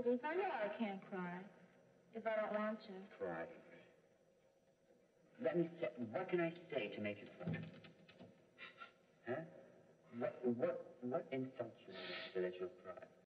Philippe. I know I can't cry if I don't want to. Cry. Let me say, what can I say to make you cry? Huh? What insults you so that you'll cry?